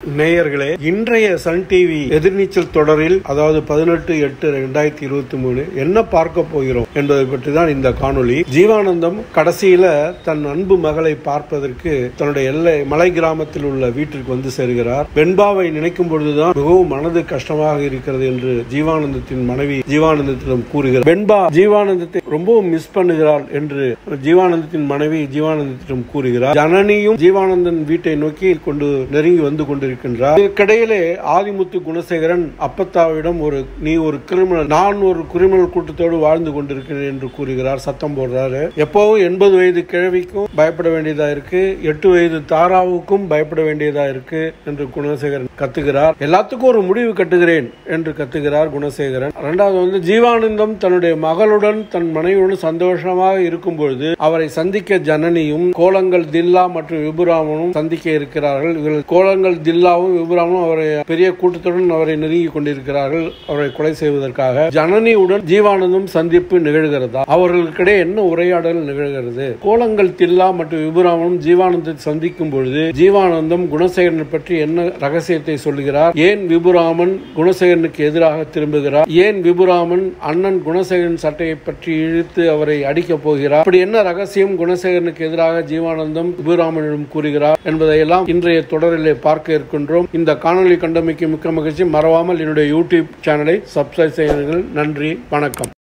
நேயர்களே, இன்றைய Sun TV எதிர்நீச்சல் தொடரில், அதாவது 18/8/2023 என்ன பார்க்க போகிறோம் என்பதை பற்றி தான் இந்த காணொளி. ஜீவானந்தம் கடைசியில தன் அன்பு மகளை பார்ப்பதற்கு தன்னுடைய மலை கிராமத்தில் உள்ள வீட்டிற்கு வந்து சேர்கிறார். வெண்பாவை நினைக்கும் பொழுதுதான் மிகவும் மனது கஷ்டமாக இருக்கிறது என்று ஜீவானந்தத்தின் மனைவி ஜீவானந்தத்திடம் கூறுகிறார். வெண்பா ஜீவானந்தத்தை ரொம்பவும் மிஸ் பண்ணுகிறாள் என்று ஜீவானந்தத்தின் மனைவி ஜீவானந்தத்திடம் கூறுகிறார். ஜனனியும் ஜீவானந்தன் வீட்டை நோக்கி நெருங்கி வந்து கொண்டிருக்கின்றார். இதற்கிடையிலே ஆதிமுத்து குணசேகரன் அப்பத்தாவிடம் நீ ஒரு கிரிமினல், நான் ஒரு கிரிமினல் கூட்டத்தோடு வாழ்ந்து கொண்டிருக்கிறேன் என்று கூறுகிறார். சத்தம் போடுறாரு. எப்பவும் 80 வயது கிழவிக்கும் பயப்பட வேண்டியதா இருக்கு, 8 வயது தாராவுக்கும் பயப்பட வேண்டியதா இருக்கு என்று குணசேகரன் கத்துகிறார். எல்லாத்துக்கும் ஒரு முடிவு கட்டுகிறேன் என்று கத்துகிறார் குணசேகரன். இரண்டாவது ஜீவானந்தம் தன்னுடைய மகளுடன் தன் மனைவியுடன் சந்தோஷமாக இருக்கும் பொழுது அவரை சந்திக்க ஜனனியும் கோலங்கள் தில்லா மற்றும் விபுராமனும் சந்திக்க இருக்கிறார்கள். இவர்கள் கோலங்கள் தில்லாவும் விபுராமனும் அவரை பெரிய கூட்டத்துடன் அவரை நெருங்கி கொண்டிருக்கிறார்கள், அவரை கொலை செய்வதற்காக. ஜனனியுடன் ஜீவானந்தம் சந்திப்பு நிகழ்கிறதா? அவர்களுக்கிடையே என்ன உரையாடல் நிகழ்கிறது? கோலங்கள் தில்லா மற்றும் விபுராமனும் ஜீவானந்தத்தை சந்திக்கும் பொழுது ஜீவானந்தம் குணசேகரனை பற்றி என்ன ரகசியத்தை சொல்லுகிறார்? ஏன் விபுராமன் குணசேகரனுக்கு எதிராக திரும்புகிறார்? ஏன் விபுராமன் அண்ணன் குணசேகரன் சட்டையை பற்றி இழுத்து அவரை அடிக்கப் போகிறார்? அப்படி என்ன ரகசியம் குணசேகரனுக்கு எதிராக ஜீவானந்தம் விபுராமனிடம் கூறுகிறார் என்பதையெல்லாம் இன்றைய தொடரிலே பார்க்க இருக்கின்றோம். இந்த காணொலி கண்டமைக்கு மிக்க மகிழ்ச்சி. மறவாமல் என்னுடைய யூடியூப் சேனலை சப்ஸ்கிரைப் செய்யுங்கள். நன்றி, வணக்கம்.